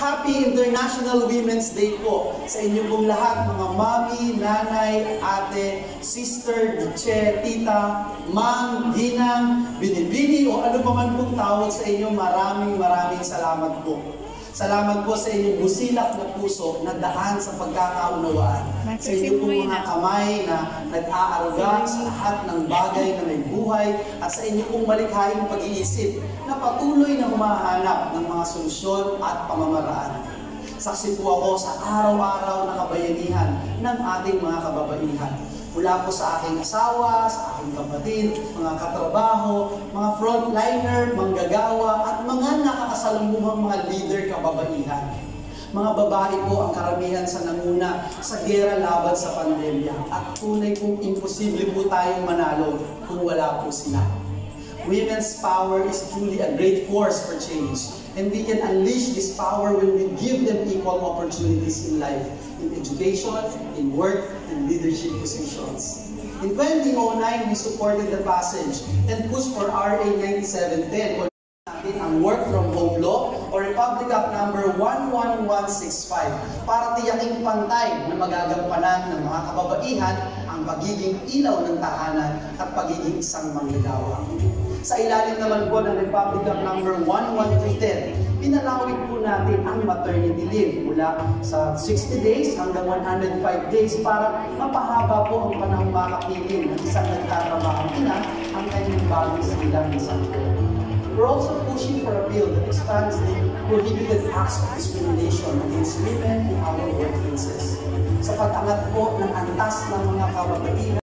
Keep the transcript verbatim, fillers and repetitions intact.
Happy International Women's Day po sa inyo pong lahat, mga mami, nanay, ate, sister, ditche, tita, mang, ginang, binibini o ano pa man pong tawag sa inyo. Maraming maraming salamat po. Salamat po sa inyong busilak na puso na daan sa pagkakaunawaan. Sa inyong pong mga kamay na nag-aaruga sa lahat ng bagay na may buhay at sa inyong pong malikhaing pag-iisip na patuloy na humahanap ng mga solusyon at pamamaraan. Saksi po ako sa araw-araw na kabayanihan ng ating mga kababaihan. Mula po sa aking asawa, sa aking kapatid, mga katrabaho, mga frontliner, manggagawa, at mga nakakasalubungang mga leader kababaihan. Mga babae po ang karamihan sa nanguna sa gera laban sa pandemya at tunay pong imposible po tayong manalo kung wala po sila. Women's power is truly a great force for change, and we can unleash this power when we give them equal opportunities in life, in education, in work, and leadership positions. In twenty oh nine, we supported the passage and pushed for R A ninety-seven ten, or natin ang Work from Home Law o Republic Act number one one one six five para tiyaking pantay na magagampanan ng mga kababaihan ang pagiging ilaw ng tahanan at pagiging isang manggagawa. Sa ilalim naman po ng Republic Act number one one three ten, pinalawig po natin ang maternity leave mula sa sixty days hanggang one hundred five days para mapahaba po ang panahong makapiling ng isang nagtatrabahang ina ang kanyang bagong silang isang ito. We're also pushing for a bill that expands the prohibited acts of discrimination against women in our workplaces. Sa pag-angat po ng antas ng mga kababaihan